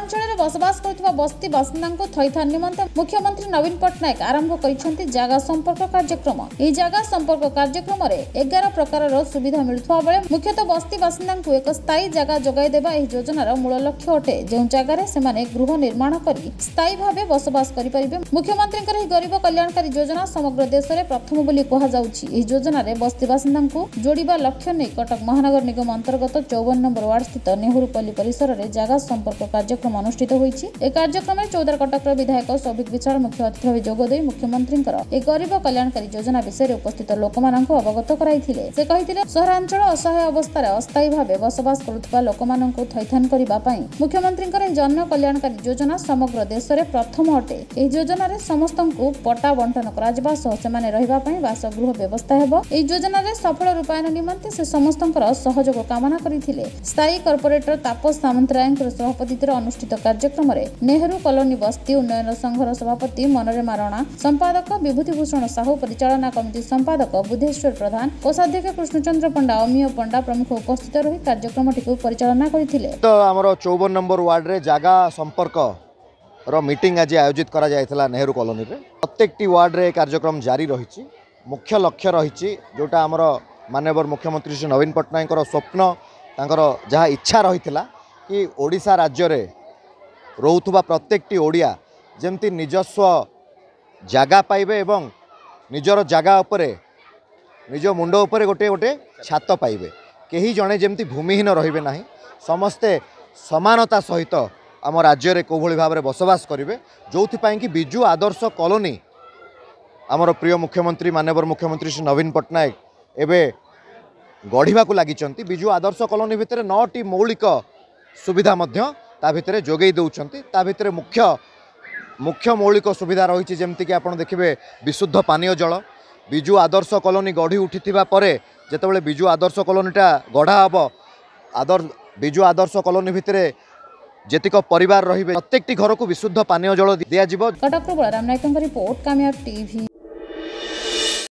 सहरांचल बसवास कर बस्ती बासिंदा थैथान निमंते मुख्यमंत्री नवीन पट्टनायक आरंभ कर जगह संपर्क कार्यक्रम। यह जगह संपर्क कार्यक्रम 11 प्रकार सुविधा मिलुवा बेले मुख्यतः बस्ती बासिंदा एक स्थायी जगह जोगाई देवा यह योजनार मूल लक्ष्य अटे। जो जगार से गृह निर्माण कर स्थायी भाव बसवास करेंगे। मुख्यमंत्री गरीब कल्याणकारी योजना समग्र देश में प्रथम बोली कहुछि। यह योजना बस्ती बासिंदा जोड़ा लक्ष्य नहीं कटक महानगर निगम अंतर्गत 54 नंबर वार्ड स्थित नेहरूपल्ली परिसर में जगह संपर्क कार्यक्रम अनुष्ठित होइछि। एक कार्यक्रम में चौदार कटक विधायक सौभिक विशाल मुख्य अतिथि भाव जोगदे मुख्यमंत्री एक गरीब कल्याणकारी योजना विषय उपस्थित लोक अवगत कराइथिले। से कहिथिले सहरांचल असहाय अवस्था अस्थायी भाव बसवास करुवा लोक थैथान करने मुख्यमंत्री जन कल्याणकारी योजना समग्र देश में प्रथम अटे। यह योजन समस्त पट्टा बंटन कर बासगृह व्यवस्था हेबो। यह योजन सफल रूपायन निमंते से समस्त सहयोग कामना करथिले। स्थायी कॉर्पोरेटर तापस सामंतराय सभापतित्व अनुष्ठित कार्यक्रम में नेहरू कॉलोनी बस्ती उन्नयन संघर सभापति मनोरमा राणा, संपादक विभूतिभूषण साहू, परिचालना कमिटी संपादक बुधेश्वर प्रधान, कोषाध्यक्ष कृष्णचंद्र पंडा, अमीय पंडा प्रमुख उपस्थित रही कार्यक्रम परिचालना करथिले। तो आमर 54 नंबर वार्ड रे जगह संपर्क रो मीटिंग आज आयोजित करा जायथला नेहरू कॉलोनी रे। प्रत्येकटी वार्ड रे कार्यक्रम जारी रही। मुख्य लक्ष्य रही जोटा आमर माननीय मुख्यमंत्री श्री नवीन पट्टनायक स्वप्न तांकर जहाँ इच्छा रही कि ओडिशा राज्य रे रोथुबा प्रत्येकटी ओडिया जेमती निजस्व जगह पाइबे एवं निजर जगह उपरे निज मुंड उपरे गोटे गोटे छात पाइबे। केही जणे जेमती भूमिहीन रहिबे नाही, समस्ते समानता सहित आम राज्य रे कोभली भाव बसवास करेंगे। जो कि बिजु आदर्श कॉलोनी आमर प्रिय मुख्यमंत्री माननीय मुख्यमंत्री श्री नवीन पट्टनायक एवं गढ़ा लगी। बिजु आदर्श कॉलोनी भितर 9टी मौलिक सुविधा ता भितर जोगई दौरान। ता भितर मुख्य मौलिक सुविधा रही जमती कि आप देखिए विशुद्ध पानीय जल। बिजु आदर्श कॉलोनी गढ़ी उठी जितेबाला बिजु आदर्श कॉलोनीटा गढ़ा हम बिजु आदर्श कॉलोनी भितर जेतिक परिवार रही प्रत्येकटी घर को विशुद्ध पानीय जल दिया। Cuttack Balaram Nayak report Kamyab TV.